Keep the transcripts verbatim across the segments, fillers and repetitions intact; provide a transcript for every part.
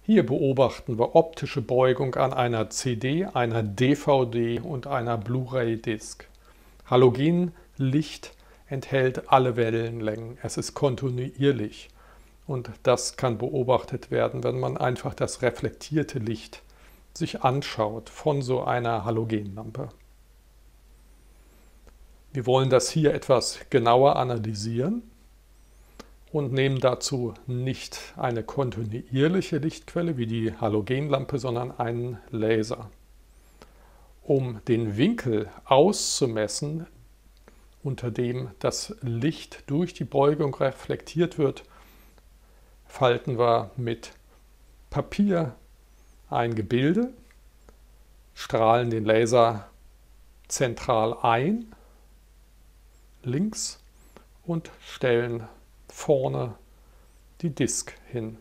Hier beobachten wir optische Beugung an einer C D, einer D V D und einer Blu-ray-Disc. Halogenlicht enthält alle Wellenlängen. Es ist kontinuierlich und das kann beobachtet werden, wenn man einfach das reflektierte Licht sich anschaut von so einer Halogenlampe. Wir wollen das hier etwas genauer analysieren und nehmen dazu nicht eine kontinuierliche Lichtquelle wie die Halogenlampe, sondern einen Laser. Um den Winkel auszumessen, unter dem das Licht durch die Beugung reflektiert wird, falten wir mit Papier ein Gebilde, strahlen den Laser zentral ein, links, und stellen vorne die Disk hin.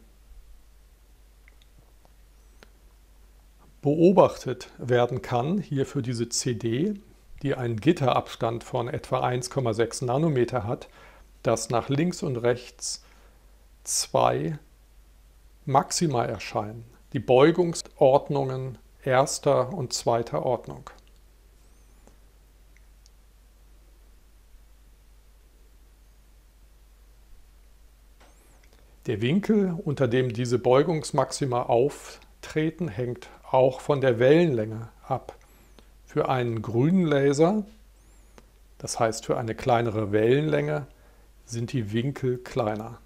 Beobachtet werden kann hier für diese C D, die einen Gitterabstand von etwa eins Komma sechs Nanometer hat, dass nach links und rechts zwei Maxima erscheinen, die Beugungsordnungen erster und zweiter Ordnung. Der Winkel, unter dem diese Beugungsmaxima auftreten, hängt auch von der Wellenlänge ab. Für einen grünen Laser, das heißt für eine kleinere Wellenlänge, sind die Winkel kleiner.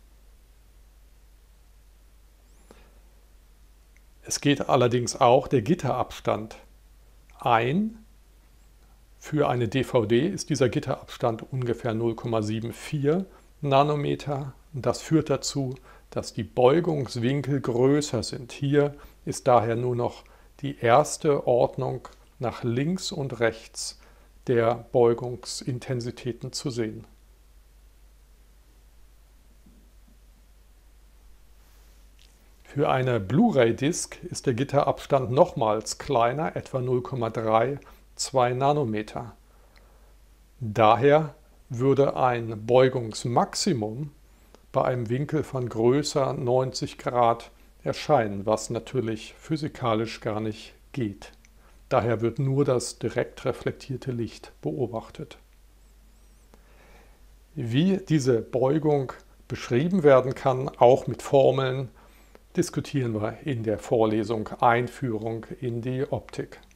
Es geht allerdings auch der Gitterabstand ein. Für eine D V D ist dieser Gitterabstand ungefähr null Komma vierundsiebzig Nanometer. Das führt dazu, dass die Beugungswinkel größer sind. Hier ist daher nur noch die erste Ordnung nach links und rechts der Beugungsintensitäten zu sehen. Für eine Blu-ray-Disc ist der Gitterabstand nochmals kleiner, etwa null Komma zweiunddreißig Nanometer. Daher würde ein Beugungsmaximum bei einem Winkel von größer neunzig Grad erscheinen, was natürlich physikalisch gar nicht geht. Daher wird nur das direkt reflektierte Licht beobachtet. Wie diese Beugung beschrieben werden kann, auch mit Formeln, diskutieren wir in der Vorlesung Einführung in die Optik.